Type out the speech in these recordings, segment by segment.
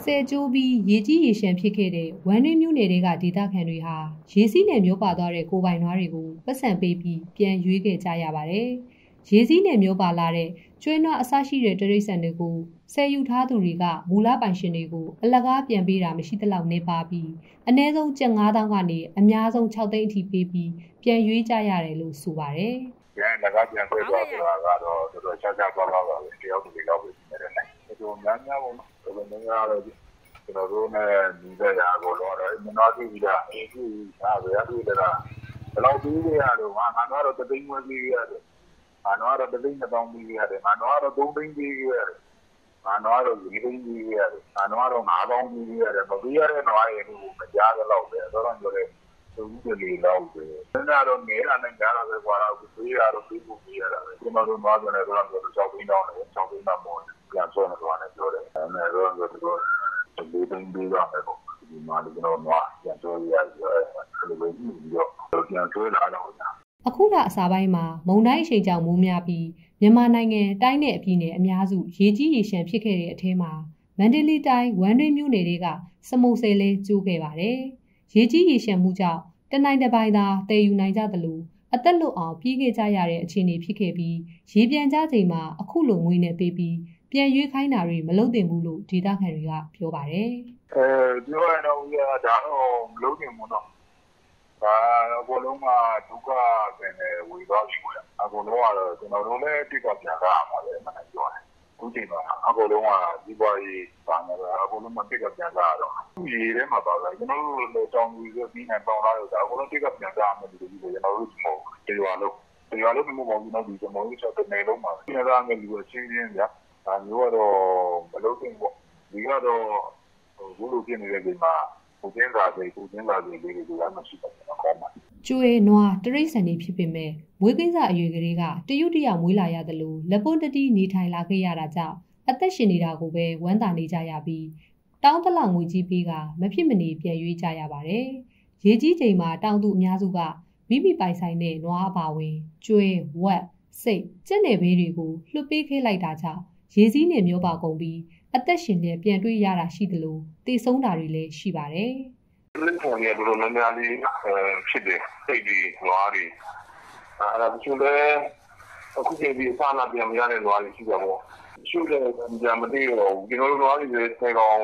ဆယ်ကျိုးပြီးရေကြီးရေရှမ်းဖြစ်ခဲ့တဲ့ဝမ်တွင်းမြို့နယ်တွေကဒေသခံတွေဟာရေစီးနယ်မျိုးပါသွားတဲ့ကိုပိုင်နွားတွေကိုပတ်စံပေးပြီးပြန်ရွေးခဲ့ကြရပါတယ်။ရေစီးနယ်မျိုးပါလာတဲ့ကျွဲနွားအစရှိတဲ့တိရစ္ဆာန်တွေကိုဆယ်ယူထားသူတွေကမူလပိုင်ရှင်တွေကိုအလကားပြန်ပေးတာမရှိသလောက်နေပါပြီးအနည်းဆုံးကျပ်9000ကနေအများဆုံး6သိန်းအထိပေးပြီးပြန်ရွေးကြရတယ်လို့ဆိုပါတယ်။ပြန်လကားပြန်ပေးသွားဆိုတာကတော့တော်တော်ချာချာသွားတော့ပဲတယောက်တစ်ယောက်ပဲနေတယ်နဲ့။ဒီလိုများများပေါ့နော်။ဘယ်လိုများလဲကျွန်တော်တို့နဲ့ဒီတဲ့ရာကိုတော့မနာကြည့်ကြအေးကြီးအားရရည်တာဘယ်လောက်ပြီးရတော့ငါတော့တသိန်းဝယ်ပြီးရတယ်ငါတော့တသိန်းတောင်းပြီးရတယ်ငါတော့3သိန်းပြီးရတယ်ငါတော့4သိန်းပြီးရတယ်ငါတော့9000ပြီးရတယ်မပြီးရတဲ့နွားရည်ကိုမကြားတော့ပဲတော့ပြောတယ်သူကြီးတွေလောက်ပဲဒါတော့နေရတဲ့ကြားရတဲ့ကွာကိုပြီးရတော့ပြီးဖို့ပြီးရတာပဲကျွန်တော်တို့နွားဆိုတဲ့တော့6သိန်းတောင်းတယ်6သိန်းမှမဟုတ်ပြန်ဆွဲနေတော့လည်းပြောတယ်အဲတော့ဒီတိုင်းပြီးတော့ဒီမှာကျွန်တော်တို့ပြန်ဆွဲရတယ်အဲ့လိုပဲပြီးတော့ပြန်ဆွဲလာတော့အခုလအစားပိုင်းမှာမုန်တိုင်းအရှိန်ကြောင့်မိုးများပြီးမြန်မာနိုင်ငံတိုင်းနဲ့အပြည်နယ်အများစုရေကြီးရေရှမ်းဖြစ်ခဲ့တဲ့အထဲမှာမန္တလေးတိုင်းဝမ်တွင်းမြို့နယ်တွေကစမုတ်ဆယ်လေးကျိုးခဲ့ပါတယ်။ရေကြီးရေရှမ်းမှုကြောင့်တနိုင်တစ်ပိုင်းသာတည်ယူနိုင်ကြသလိုအသက်လွတ်အောင်ပြေးခဲ့ကြရတဲ့အခြေအနေဖြစ်ခဲ့ပြီးရေပြန်ကြချိန်မှာအခုလိုငွေနဲ့ပေးပြီးပြန်ရွေးခိုင်းတာတွေမလုပ်သင့်ဘူးလို့ဒေသခံတွေကပြောပါတယ်။ပြောရတော့ဒါတော့မလုပ်သင့်ဘူးနော်အကုန်လုံးကဒုက္ခပဲဝေသွားပြီပေါ့အကုန်လုံးကတော့ကျွန်တော်တို့လည်းတိကျပြန်ကားမှာပဲမှန်ပြောတယ်အခုချိန်မှာအကုန်လုံးကဒီပွားရေးပါနေတယ်အကုန်လုံးမတိကျပြန်ကားတော့ဒီထဲမှာပါလာကျွန်တော်တို့လည်းတောင်းပြီးပြီးနေပေါင်းလာတော့အကုန်လုံးတိကျပြန်ကားမယ်ဒီလိုကျွန်တော်တို့တရားလို့မဟုတ်ဘူးနော်ဒီကျွန်တော်တို့ချက်တဲ့လုံးမှာဒီကနေ့လူချင်းချင်းဗျာဒါမျိုးကတော့မလုပ်သင့်ဘူးဒီကတော့ဘုလိုဖြစ်နေတဲ့ချိန်မှာကိုကျင်းစာတွေလေးတွေကလည်းမရှိပါဘူးခေါ်မှာကျွေးနွားတရိษံနေဖြစ်ပေမဲ့မွေးကိစ္စအရွယ်ကလေးကတရုတ်တရမွေးလာရတယ်လို့လက်ပွန်းတတိနေထိုင်လာခဲ့ရတာကြောင့်အသက်ရှင်နေတာကိုပဲဝမ်းသာနေကြရပြီးတောင်းတလငွေကြီးပေးကမဖြစ်မနေပြန်ရွေးကြရပါတယ်။ရေကြီးချိန်မှာတောင်သူအများစုကမိမိပိုင်ဆိုင်တဲ့နွားအပါဝင်ကျွေးဝက်စိတ်ကျက်နယ်ဘေးတွေကိုလွှတ်ပေးခဲ့လိုက်တာကြောင့်ရေစည်းနေမျိုးပါကုန်ပြီးအသက်ရှင်နဲ့ပြန်တွေ့ရတာရှိသလိုတေဆုံးတာတွေလည်းရှိပါတယ်။လက်ပေါ်ရတော့လည်းများလေးဖြစ်တယ်စိတ်ကြီးနွားတွေအဲ့ဒါကျလည်းအခုချိန်ဒီစာနာပြန်မရတဲ့နွားတွေရှိကြပေါ့။ရှိတယ်ကြမသိတော့ကျွန်တော်တို့နွားတွေစေကောင်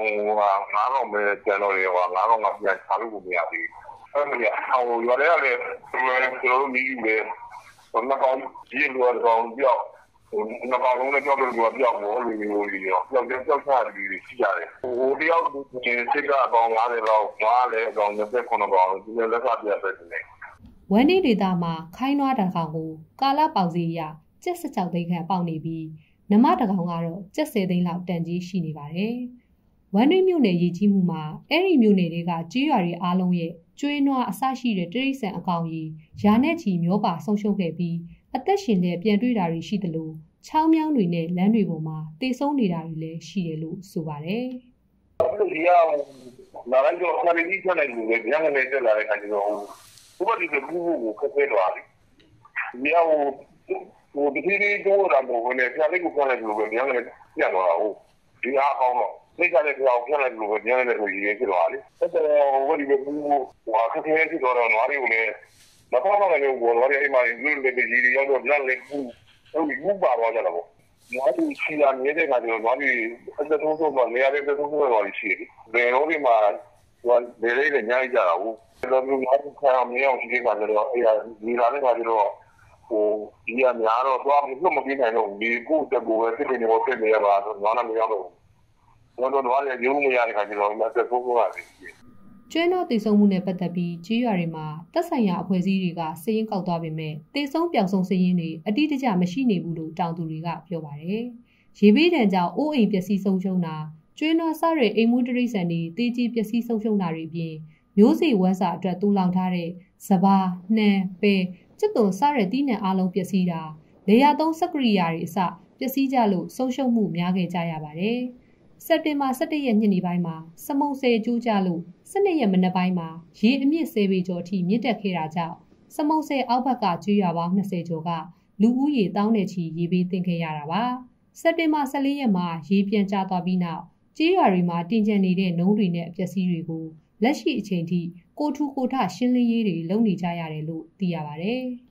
9000ပဲကျန်တော့ရော9000ကပြန်ချလို့မရသေးဘူး။အဲ့ဒါဟိုရွာထဲကလည်းကျွန်တော်တို့မိကြီးပဲဘယ်မှာကောင်းကြီးလိုတော့ပြောက်နဘာလုံးနဲ့ကြောက်လို့ပြောက်လို့လူမျိုးရောကြောက်ချတယ်ရှိကြတယ်ဟိုတယောက်စစ်ကအပေါင်း90လောက်ငါလည်းအကောင်29ပေါင်းဒီလက်ဖက်ပြတ်ပဲနေဝမ်ဒီဒေတာမှာခိုင်းနွားတကောင်ကိုကာလပေါက်စီရကျက်16သိန်းခန့်ပေါက်နေပြီးနမတကောင်ကတော့ကျက်10သိန်းလောက်တန်ကြီးရှိနေပါတယ်ဝမ်ဒီမြို့နယ်ရည်ကြီးမှုမှာအဲ့ဒီမြို့နယ်တွေကကြေးရွာတွေအားလုံးရဲ့ကျွေးနွားအစရှိတဲ့တိရစ္ဆာန်အကောင်ကြီးရာနဲ့ချီမျောပါဆုံးရှုံးခဲ့ပြီးအသက်ရှင်တဲ့ပြန်တွေ့တာတွေရှိသလိုချောင်းမြောင်းတွေနဲ့လမ်းတွေပေါ်မှာတေဆုံးနေတာတွေလည်းရှိတယ်လို့ဆိုပါတယ်။ဒီကလာလိုက်တော့ခရီးထွက်နေလို့ဗျာငယ်တက်လာတဲ့ခါကျတော့ဘုရားဒီကဘူးကိုခက်ခဲသွားတယ်။မြောက်ဟိုဒီနေ့တော့လာတော့လည်းဖျားလေးကိုခေါ်လိုက်လို့ပဲဗျာငယ်ပြန်သွားတာဟုတ်။ဒီအားအောင်တော့စိတ်ကလည်းကြောက်ဖျားလိုက်လို့ပဲဗျာငယ်ကိုရေးဖြစ်သွားတယ်။အဲ့တော့ဟိုဒီကဘူးဟိုခက်ခဲဖြစ်တော့နွားတွေကိုလည်းမပေါ်ပါနဲ့ဘောနွားတွေအိမ်မှာလူတွေကြီးရောက်တော့ဗျာငယ်ဘူးဟုတ်ပြီဘူးပါသွားကြတာပေါ့။နွားတွေရှိရနေတဲ့ခါကျတော့နွားတွေအသက်ဆုံးတော့နေရာတွေသက်ဆုံးတော့ရှိတယ်။ဘယ်လိုဒီမှာဟိုဒေလေးတွေညှိုက်ကြတာဟုတ်။ဒါမျိုးနွားတွေခါမရောက်ရှိတဲ့ခါကျတော့အဲ့ဒါဒီလာတဲ့ခါကျတော့ဟိုဒီကများတော့သွားမလို့မပြနိုင်တော့ဒီကိုတက်ကိုပဲစစ်နေတော့ဖြစ်နေရပါတော့နွားမရောက်တော့ဘူး။တော့နွားတွေရုံးနေရတဲ့ခါကျတော့အသက်ဆုံးသွားတယ်ကျွဲနော့တေဆုံးမှုနဲ့ပတ်သက်ပြီးကြေးရွာတွေမှာတပ်ဆိုင်ရာအဖွဲ့အစည်းတွေကစာရင်းကောက်သွားပေမဲ့တေဆုံးပျောက်ဆုံးစာရင်းတွေအတိအကျမရှိနေဘူးလို့တောင်သူတွေကပြောပါတယ်။ရေဘေးဒဏ်ကြောင့်အိုးအိမ်ပျက်စီးဆုံးရှုံးတာကျွဲနော့စားတဲ့အိမ်မှုတရိษံတွေတေးကြီးပျက်စီးဆုံးရှုံးတာတွေအပြင်မျိုးစေ့ဝမ်းစာအတွက်တူလောင်ထားတဲ့စပါးနှံပဲကျက်သွန်စားတဲ့တီးနှံအလုံးပျက်စီးတာလေယာသုံးစက်ကရိယာတွေအစပျက်စီးကြလို့ဆုံးရှုံးမှုများခဲ့ကြရပါတယ်။စက်တင်ဘာ17ရက်ညနေပိုင်းမှာစမုံဆယ်ကျိုးကြလို့12ရက်မနက်ပိုင်းမှာရေအမြင့်10ပေကျော်အထိမြင့်တက်ခဲ့တာကြောင့်စမုံဆယ်အောက်ဘက်ကကျွေးရွာပေါင်း20ကျော်ကလူဦးရေတောင်းတဲ့ချီရေဘေးသင့်ခဲ့ရတာပါစက်တင်ဘာ14ရက်မှာရေပြန်ကျသွားပြီးနောက်ကြေးရွာတွေမှာတင်ကျန်နေတဲ့နှုံးတွေနဲ့ပျက်စီးတွေကိုလက်ရှိအချိန်ထိကိုထူကိုထရှင်းလင်းရေးတွေလုပ်နေကြရတယ်လို့သိရပါတယ်။